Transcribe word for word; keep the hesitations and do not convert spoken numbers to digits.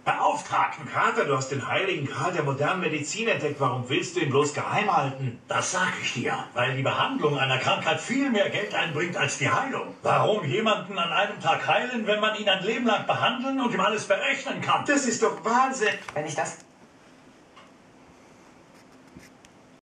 Beauftragten. Kater, du hast den heiligen Gral der modernen Medizin entdeckt. Warum willst du ihn bloß geheim halten? Das sag ich dir, weil die Behandlung einer Krankheit viel mehr Geld einbringt als die Heilung. Warum jemanden an einem Tag heilen, wenn man ihn ein Leben lang behandeln und ihm alles berechnen kann? Das ist doch Wahnsinn. Wenn ich das